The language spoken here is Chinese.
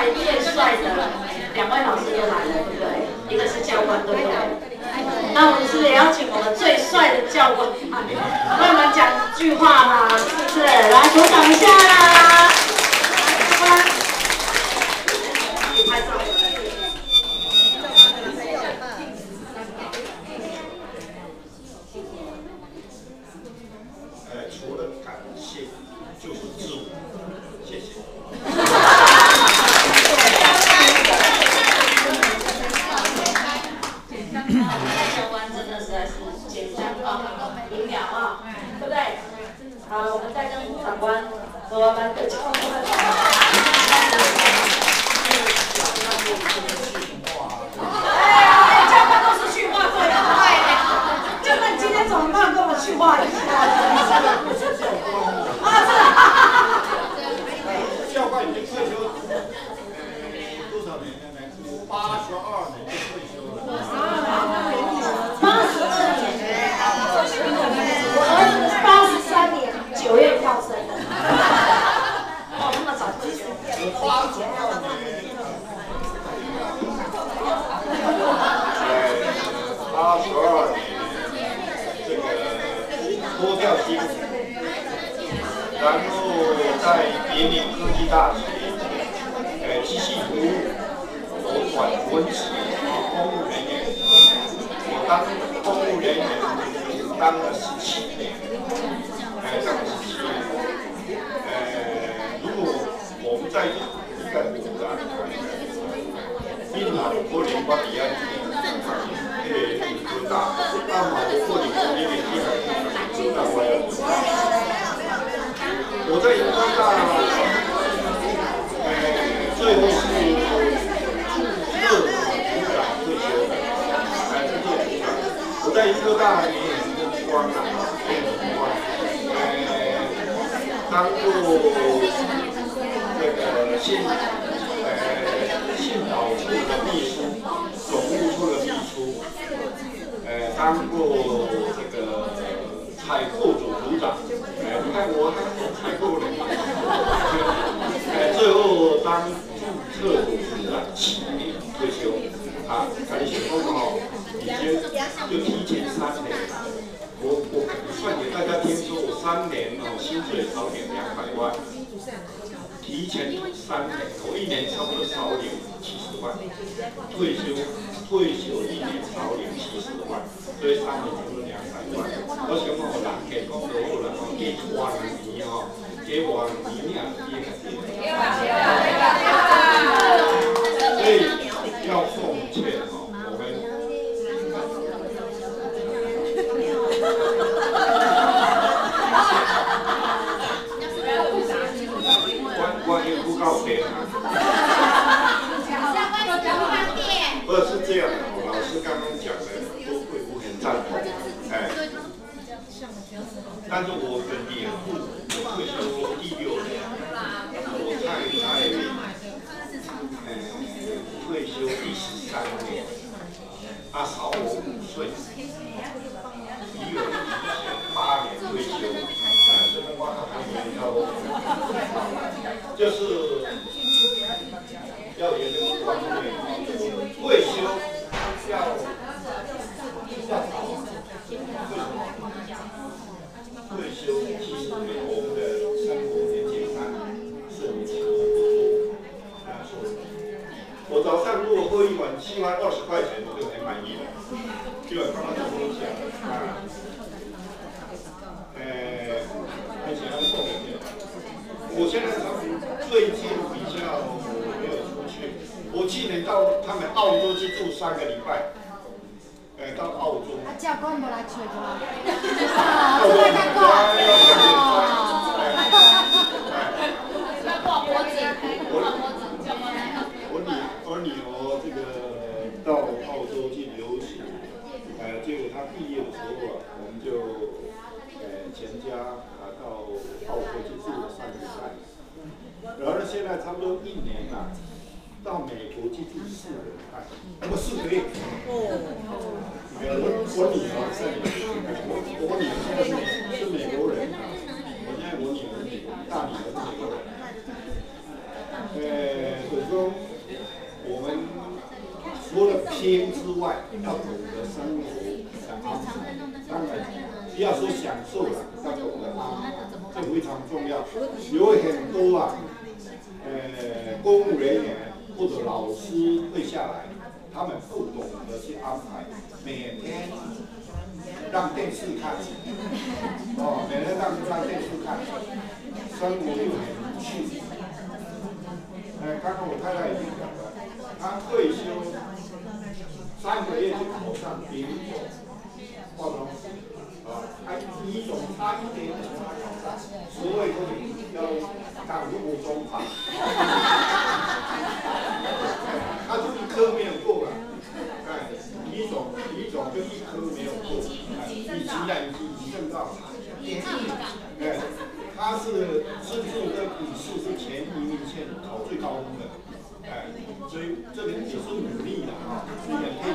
帅变帅的两位老师又来了，对不对？一个是教官，对不对？那我们是不是也要请我们最帅的教官来，为我们讲句话啦，是不是？来鼓掌一下啦！教官，一起拍照。 除了感谢就是自我，谢谢。 教官真的实在是简单明了啊，对不对？好，我们再跟长官和我们的教官。教官都是去话最快的，教官今天怎么办？跟我去话一下。 教官已经退休，多少年了呢？82年就退休了。 82年，我儿子83年9月跳生的。哦，那么早退休。 82年。82年，这个脱掉衣服，然后在别名科技大学，继续服务，我管文职公务人员，我当公务人员当了17年，当了17年。如果我们在一个组长，因为我联邦底下。大，那么我过你这边的地方，那我要。我在研究大，最后是热组长退休的，是热组长。我在研究大也很光啊，也很光，当过这个信导处的秘书，总务处的秘书。当过这个采购组组长，你看我当过采购人，最后当注册组组长7年退休，感谢公哦，已经就提前3年，我算给大家听说，我3年哦薪水少领200万，提前3年，我1年差不多少领70万，退休1年少领70万。所以3年差不多200万，我想讲，人健康就好啦，加活2年吼，加活2年也是所以要奉劝吼，我们我也不告别啊。不是这样的，老师刚刚讲的。赞同，但是我的年户退休第6年，我太太退休第13年，少我5岁，比我8年退休，所以我还要，就是要有这个观念，退休要。退休其实对我们的生活很简单，是很轻松。我早上如果喝一碗7碗20块钱，我就很满意了。基本刚刚就跟你讲而且还够一点。我现在最近比较没有出去，我去年到他们澳洲去住3个礼拜。到澳洲。 教官无来找我。我来看过。 我女儿这个到澳洲去留学，结果她毕业的时候我们就全家到澳洲去住了3个礼拜，然后呢，现在差不多1年了。到美国去住4个礼拜，不4个月。我女儿是我女儿现在是美国人啊，我现在我女儿大女儿是美国人。就是说听之外，要懂得生活的安排。当然，不要说享受了，要懂得安排，这非常重要。有很多公务人员或者老师会下来，他们不懂得去安排，每天让电视看，每天让电视看，生活又很无趣。刚刚我太太已经讲了，她退休3个月就考上丙种化妆师，乙种差一点就把它考上，10位都要赶入中法，他就1科没有过了，乙种就1科没有过，以及证照，他是甚至的笔试是前移民线考最高分的，所以这个也是努力的啊，所以也可以